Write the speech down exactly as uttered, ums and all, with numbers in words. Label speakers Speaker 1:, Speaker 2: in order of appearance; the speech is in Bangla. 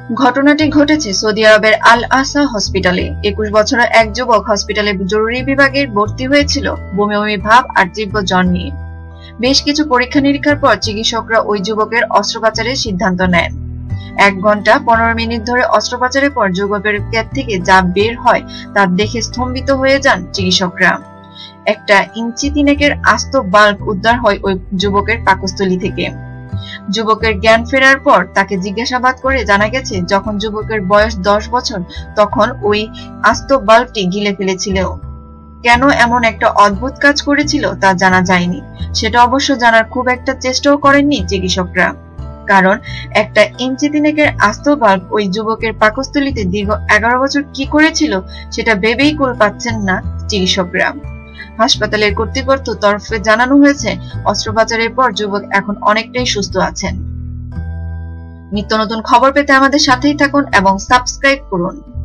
Speaker 1: ঘটনাটি ঘটেছে সৌদি আরবের আল আসা হসপিটালে। একুশ বছরের এক যুবক হসপিটালে জরুরি বিভাগে ভর্তি হয়েছিল বমি বমি ভাব আর তীব্র জ্বর নিয়ে। বেশ কিছু পরীক্ষা নিরীক্ষার পর চিকিৎসকরা ওই যুবকের অস্ত্রোপচারের সিদ্ধান্ত নেন। এক ঘন্টা পনেরো মিনিট ধরে অস্ত্রোপচারের পর যুবকের পেট থেকে যা বের হয় তা দেখে স্তম্ভিত হয়ে যান চিকিৎসকরা। একটা ইঞ্চি তিনেকের আস্ত বাল্ব উদ্ধার হয় ওই যুবকের পাকস্থলী থেকে। যুবকের জ্ঞান ফেরার পর তাকে জিজ্ঞাসাবাদ করে জানা গেছে, যখন যুবকের বয়স দশ বছর তখন ওই আস্ত বাল্বটি গিলে ফেলেছিল। কেন এমন একটা অদ্ভুত কাজ করেছিল তা জানা যায়নি। সেটা অবশ্য জানার খুব একটা চেষ্টাও করেননি চিকিৎসকরা, কারণ একটা ইঞ্চি তিনেকের আস্ত বাল্ব ওই যুবকের পাকস্থলীতে দীর্ঘ এগারো বছর কি করেছিল সেটা ভেবেই কুল পাচ্ছেন না চিকিৎসকরা। হাসপাতালের কর্তৃপক্ষ তরফে জানানো হয়েছে, অস্ত্রোপচারের পর যুবক এখন অনেকটাই সুস্থ আছেন। নিত্য নতুন খবর পেতে আমাদের সাথেই থাকুন এবং সাবস্ক্রাইব করুন।